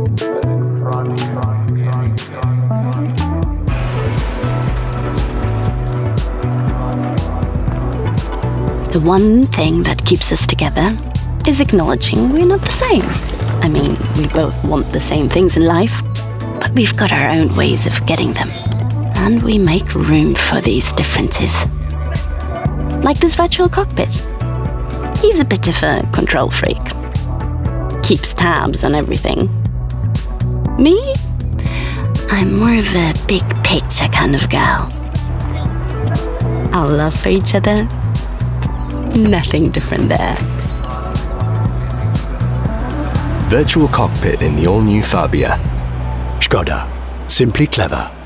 The one thing that keeps us together is acknowledging we're not the same. I mean, we both want the same things in life, but we've got our own ways of getting them. And we make room for these differences. Like this virtual cockpit. He's a bit of a control freak. Keeps tabs on everything. Me? I'm more of a big picture kind of girl. Our love for each other? Nothing different there. Virtual cockpit in the all-new Fabia. Škoda. Simply clever.